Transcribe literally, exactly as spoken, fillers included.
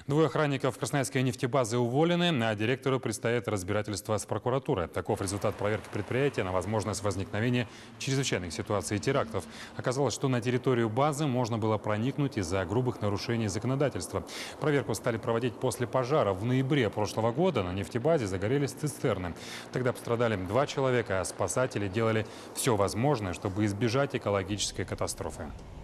Двое охранников Красноярской нефтебазы уволены, а директору предстоит разбирательство с прокуратурой. Таков результат проверки предприятия на возможность возникновения чрезвычайных ситуаций и терактов. Оказалось, что на территорию базы можно было проникнуть из-за грубых нарушений законодательства. Проверку стали проводить после пожара. В ноябре прошлого года на нефтебазе загорелись цистерны. Тогда пострадали два человека, а спасатели делали все возможное, чтобы избежать экологической катастрофы.